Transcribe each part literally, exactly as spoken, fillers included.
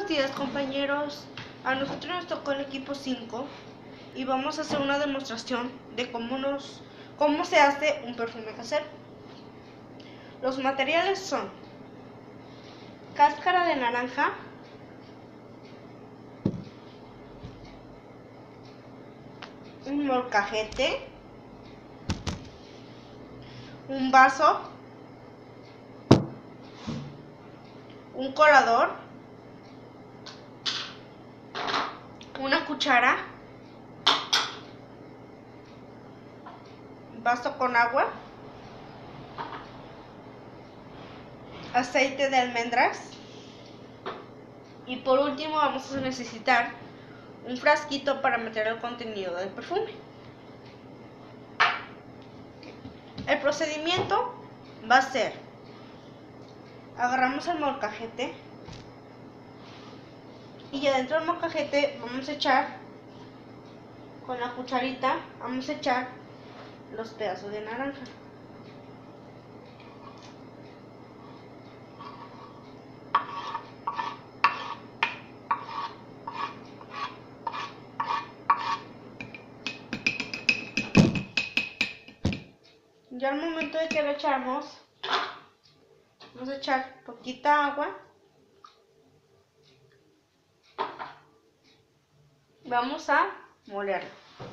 Buenos días, compañeros. A nosotros nos tocó el equipo cinco y vamos a hacer una demostración de cómo, nos, cómo se hace un perfume casero. Los materiales son cáscara de naranja, un molcajete, un vaso, un colador, una cuchara, vaso con agua, aceite de almendras y por último vamos a necesitar un frasquito para meter el contenido del perfume. El procedimiento va a ser: agarramos el molcajete y adentro del molcajete vamos a echar con la cucharita, vamos a echar los pedazos de naranja. Ya al momento de que lo echamos, vamos a echar poquita agua. Vamos a molerlo.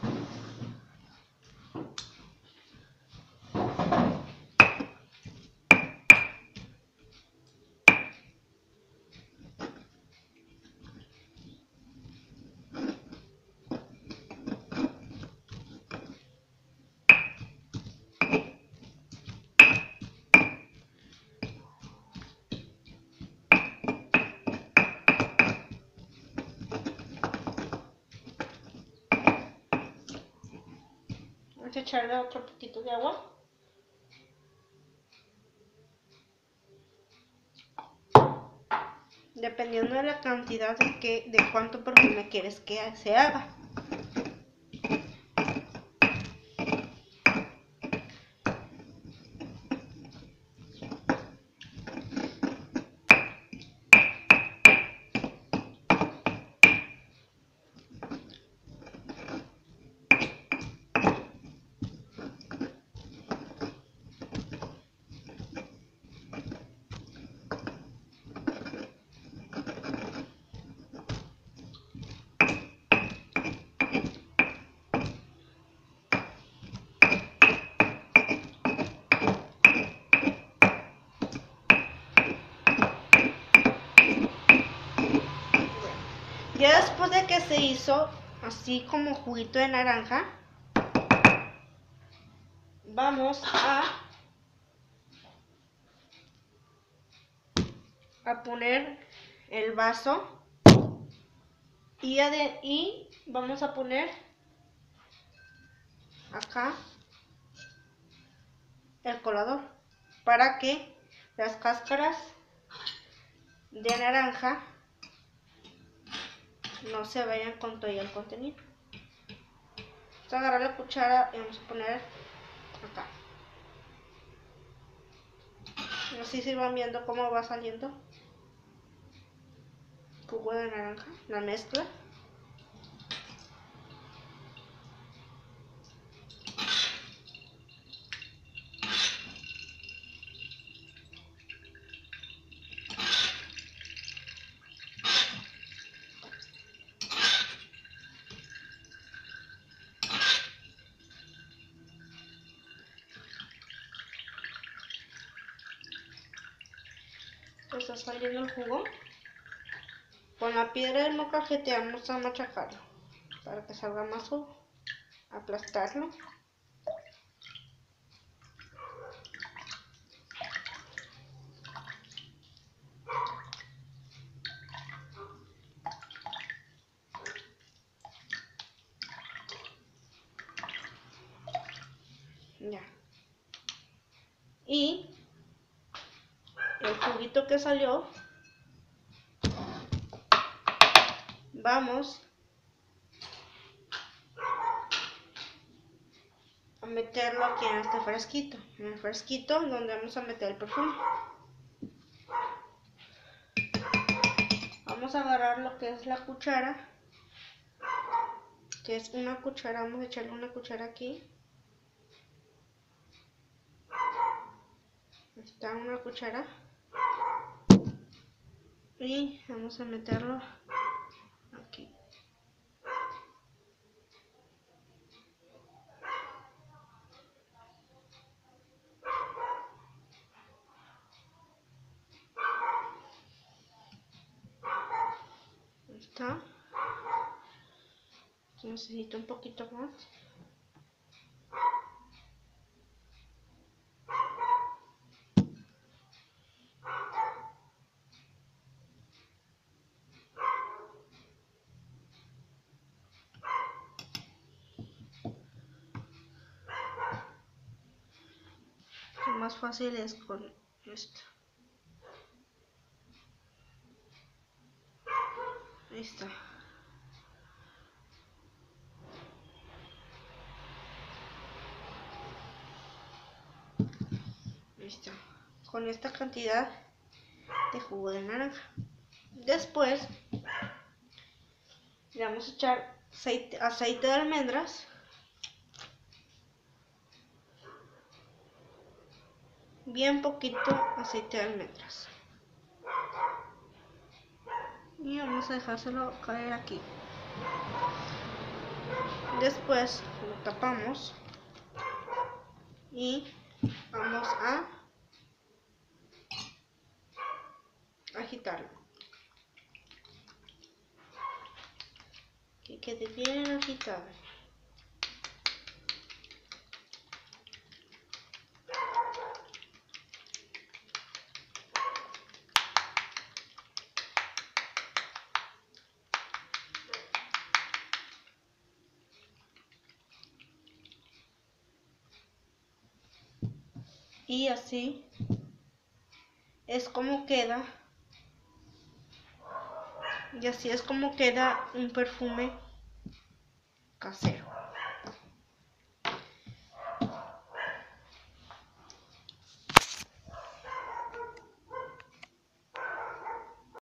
Vamos a echarle otro poquito de agua. Dependiendo de la cantidad de, que, de cuánto perfume quieres que se haga. Ya después de que se hizo así como juguito de naranja, vamos a, a poner el vaso y, ade, y vamos a poner acá el colador para que las cáscaras de naranja no se vayan con todo el contenido. Vamos a agarrar la cuchara y vamos a poner acá. No sé si van viendo cómo va saliendo jugo de naranja, la mezcla. Está saliendo el jugo. Con la piedra del molcajete vamos a machacarlo para que salga más jugo. Aplastarlo. Ya. Y el juguito que salió, vamos a meterlo aquí en este frasquito, en el frasquito donde vamos a meter el perfume. Vamos vamos a agarrar lo que es la cuchara, que es una cuchara, vamos a echarle una cuchara aquí. Está una cuchara. Y vamos a meterlo aquí. Ahí está. Necesito un poquito más. Lo más fácil es con esto. Ahí está. Listo. Con esta cantidad de jugo de naranja. Después le vamos a echar aceite, aceite de almendras. Bien poquito aceite de almendras. Y vamos a dejárselo caer aquí. Después lo tapamos y vamos a agitarlo. Que quede bien agitado. Y así es como queda. Y así es como queda un perfume casero.